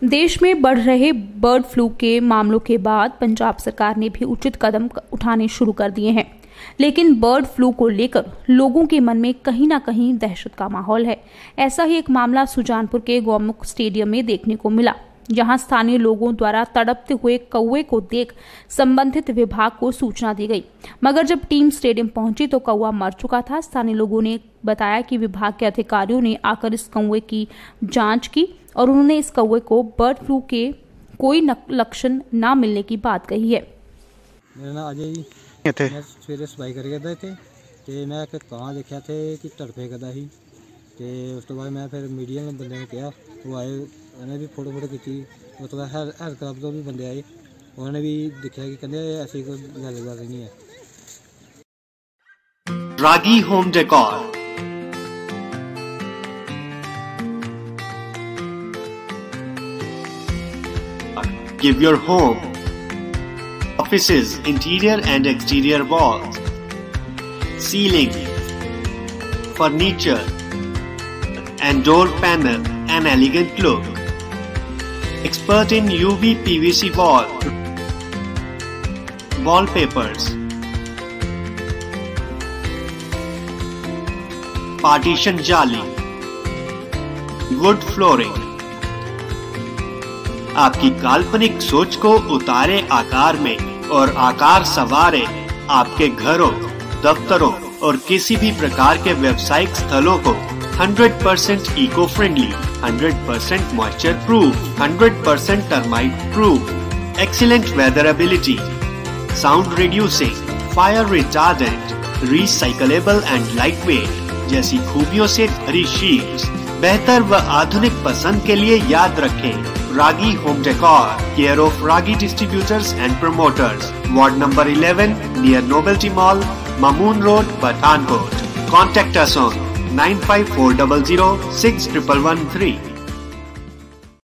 देश में बढ़ रहे बर्ड फ्लू के मामलों के बाद पंजाब सरकार ने भी उचित कदम उठाने शुरू कर दिए हैं, लेकिन बर्ड फ्लू को लेकर लोगों के मन में कहीं ना कहीं दहशत का माहौल है। ऐसा ही एक मामला सुजानपुर के गौमुख स्टेडियम में देखने को मिला, जहां स्थानीय लोगों द्वारा तड़पते हुए कौवे को देख संबंधित विभाग को सूचना दी गई, मगर जब टीम स्टेडियम पहुंची तो कौवा मर चुका था। स्थानीय लोगों ने बताया कि विभाग के अधिकारियों ने आकर इस कौवे की जांच की और उन्होंने इस कौवे को बर्ड फ्लू के कोई लक्षण न मिलने की बात कही है। मेरा नाम अजय जी, मैं सवेरे सफाई कर गया थे तो मैं एक कां देखा थे कि तड़फे करता ही तो उस तो बाद मैं फिर मीडिया में बंदे ने कहा, वो आए, उन्हें भी फोटो खींची। उस तो बाद हेल्थ क्लब तो भी बंदे आए, उन्होंने भी देखा कि कहते ऐसी कोई गल नहीं है। Ragi home decor give your home, offices, interior and exterior walls, ceiling, furniture and door panel an elegant look. Expert in UV PVC wallpapers, partition jali, wood flooring. आपकी काल्पनिक सोच को उतारे आकार में और आकार संवारे आपके घरों, दफ्तरों और किसी भी प्रकार के व्यावसायिक स्थलों को 100% eco friendly, 100% moisture proof, 100% termite proof, excellent weather ability, sound reducing, fire retardant, recyclable and lightweight जैसी खूबियों से भरी शीट्स बेहतर व आधुनिक पसंद के लिए याद रखें। Ragi home decor, care of Ragi distributors and promoters, ward number 11 near novelty mall, Mamun road, Pathankot. Contact us on 95400 6113.